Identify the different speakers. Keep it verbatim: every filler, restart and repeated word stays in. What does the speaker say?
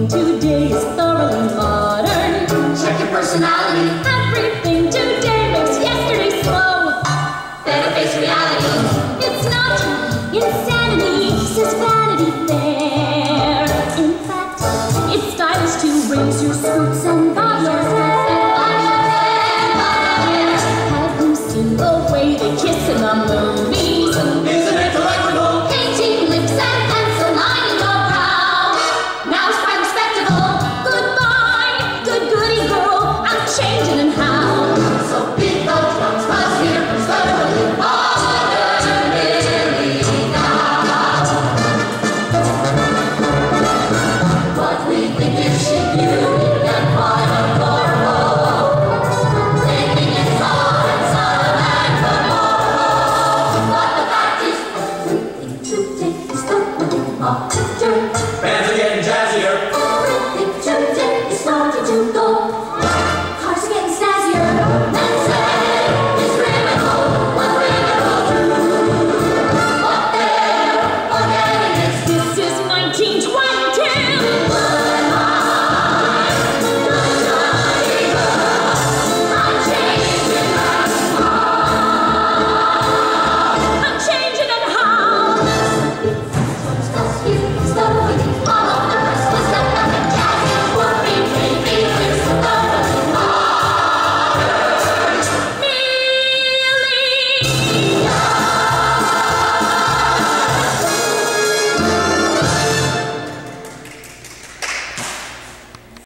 Speaker 1: Everything today is thoroughly modern.
Speaker 2: Check your personality.
Speaker 1: Everything today makes yesterday slow.
Speaker 2: Better face reality.
Speaker 1: It's not insanity, it's just Vanity Fair. In fact, it's stylish to raise your skirts and bob your hair. Have you seen the way they kiss in the movie?